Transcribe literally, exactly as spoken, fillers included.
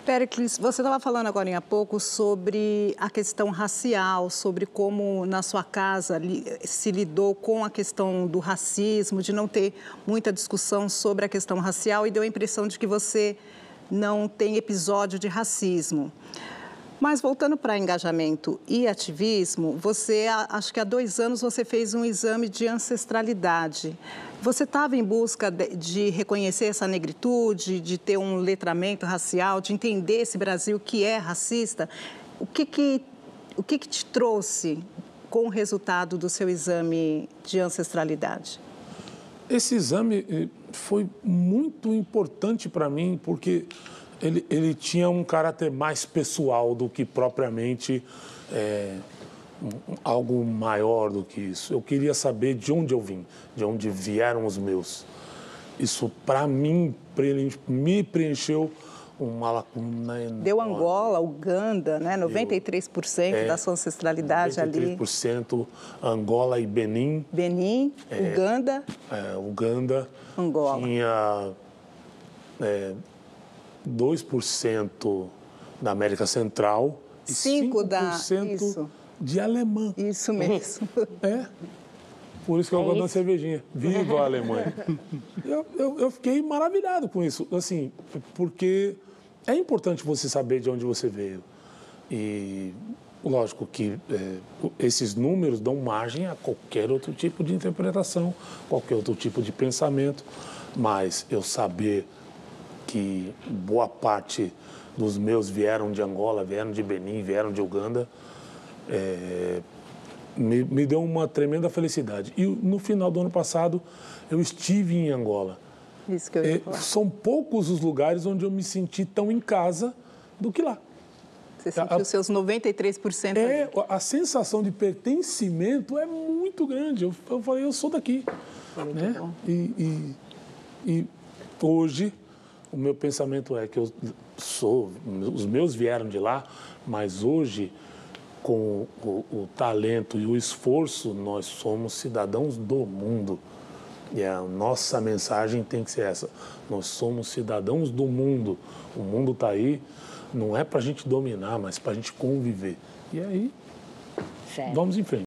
Péricles, você estava falando agora há pouco sobre a questão racial, sobre como na sua casa se lidou com a questão do racismo, de não ter muita discussão sobre a questão racial e deu a impressão de que você não tem episódio de racismo. Mas voltando para engajamento e ativismo, você, acho que há dois anos você fez um exame de ancestralidade. Você estava em busca de, de reconhecer essa negritude, de ter um letramento racial, de entender esse Brasil que é racista. O que que, o que, que te trouxe com o resultado do seu exame de ancestralidade? Esse exame foi muito importante para mim, porque ele, ele tinha um caráter mais pessoal do que propriamente é, algo maior do que isso. Eu queria saber de onde eu vim, de onde vieram os meus. Isso, para mim, me preencheu uma lacuna enorme. Deu Angola, Uganda, né? noventa e três por cento é, da sua ancestralidade ali. noventa e três por cento Angola e Benin. Benin, é, Uganda. É, Uganda. Angola. Tinha é, dois por cento da América Central e cinco por cento da... Isso. de alemã. Isso mesmo. É. Por isso que eu é gosto da cervejinha. Viva a Alemanha! eu, eu, eu fiquei maravilhado com isso, assim, porque é importante você saber de onde você veio. E, lógico que é, esses números dão margem a qualquer outro tipo de interpretação, qualquer outro tipo de pensamento, mas eu saber que boa parte dos meus vieram de Angola, vieram de Benin, vieram de Uganda, é, Me, me deu uma tremenda felicidade. E no final do ano passado, eu estive em Angola. Isso que eu ia falar. São poucos os lugares onde eu me senti tão em casa do que lá. Você sentiu os seus noventa e três por cento É, ali. a sensação de pertencimento é muito grande. Eu, eu falei, eu sou daqui. Muito né? bom. E, e, e hoje, o meu pensamento é que eu sou, os meus vieram de lá, mas hoje, com o, o talento e o esforço, nós somos cidadãos do mundo. E a nossa mensagem tem que ser essa. Nós somos cidadãos do mundo. O mundo está aí, não é para a gente dominar, mas para a gente conviver. E aí, certo. Vamos em frente.